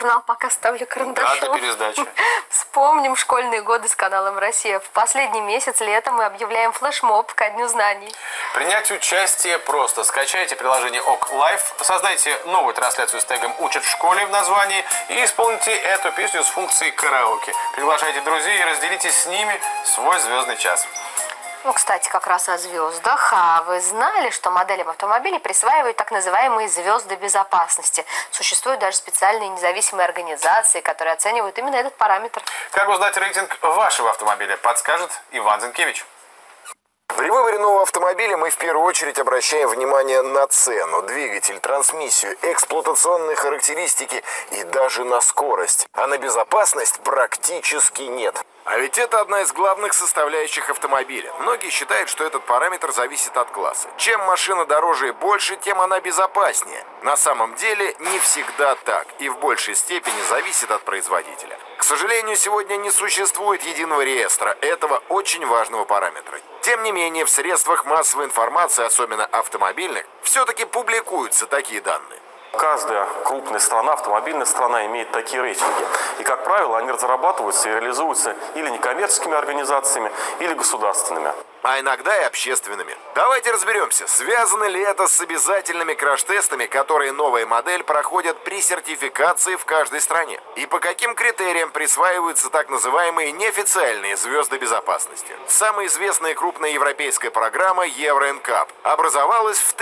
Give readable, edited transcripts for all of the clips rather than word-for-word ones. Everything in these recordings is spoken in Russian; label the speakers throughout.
Speaker 1: журнал «Пока ставлю карандашом».
Speaker 2: Да, до пересдачи.
Speaker 1: Вспомним школьные годы с каналом «Россия». В последний месяц лета мы объявляем флешмоб ко Дню знаний.
Speaker 2: Принять участие просто. Скачайте приложение ОК Лайф, создайте новую трансляцию с тегом «Учат в школе» в названии и исполните эту песню с функцией караоке. Приглашайте друзей и разделите с ними свой звездный час.
Speaker 1: Ну, кстати, как раз о звездах. А вы знали, что моделям автомобилей присваивают так называемые звезды безопасности? Существуют даже специальные независимые организации, которые оценивают именно этот параметр.
Speaker 2: Как узнать рейтинг вашего автомобиля, подскажет Иван Зинкевич.
Speaker 3: При выборе нового автомобиля мы в первую очередь обращаем внимание на цену, двигатель, трансмиссию, эксплуатационные характеристики и даже на скорость. А на безопасность практически нет. А ведь это одна из главных составляющих автомобиля. Многие считают, что этот параметр зависит от класса. Чем машина дороже и больше, тем она безопаснее. На самом деле не всегда так и в большей степени зависит от производителя. К сожалению, сегодня не существует единого реестра этого очень важного параметра. Тем не менее, в средствах массовой информации, особенно автомобильных, все-таки публикуются такие данные.
Speaker 4: Каждая крупная страна, автомобильная страна, имеет такие рейтинги. И, как правило, они разрабатываются и реализуются или некоммерческими организациями, или государственными.
Speaker 3: А иногда и общественными. Давайте разберемся, связано ли это с обязательными краш-тестами, которые новая модель проходят при сертификации в каждой стране. И по каким критериям присваиваются так называемые неофициальные звезды безопасности. Самая известная и крупная европейская программа Euro-NCAP образовалась в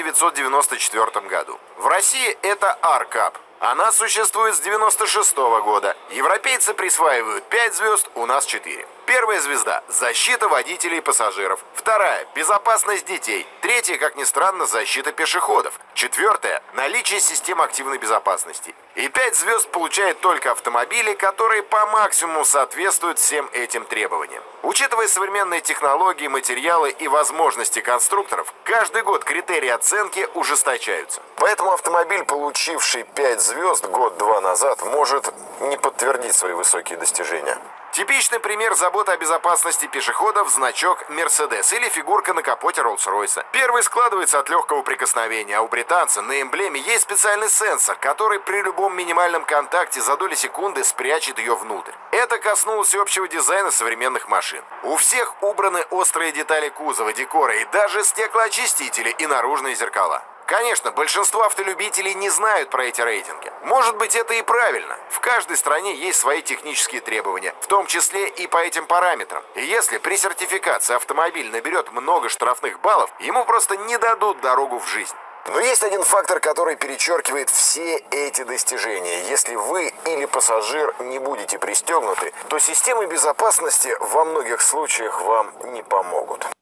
Speaker 3: 1994 году. В России это R-CAP. Она существует с 1996 года. Европейцы присваивают 5 звезд, у нас 4. Первая звезда – защита водителей и пассажиров. Вторая – безопасность детей. Третья, как ни странно, защита пешеходов. Четвертая – наличие систем активной безопасности. И 5 звезд получают только автомобили, которые по максимуму соответствуют всем этим требованиям. Учитывая современные технологии, материалы и возможности конструкторов, каждый год критерии оценки ужесточаются. Поэтому автомобиль, получивший 5 звезд год-два назад, может не подтвердить свои высокие достижения. Типичный пример заботы о безопасности пешеходов – значок Mercedes или фигурка на капоте Rolls-Royce. Первый складывается от легкого прикосновения, а у британца на эмблеме есть специальный сенсор, который при любом минимальном контакте за доли секунды спрячет ее внутрь. Это коснулось общего дизайна современных машин. У всех убраны острые детали кузова, декора и даже стеклоочистители и наружные зеркала. Конечно, большинство автолюбителей не знают про эти рейтинги. Может быть, это и правильно. В каждой стране есть свои технические требования, в том числе и по этим параметрам. И если при сертификации автомобиль наберет много штрафных баллов, ему просто не дадут дорогу в жизнь. Но есть один фактор, который перечеркивает все эти достижения. Если вы или пассажир не будете пристегнуты, то системы безопасности во многих случаях вам не помогут.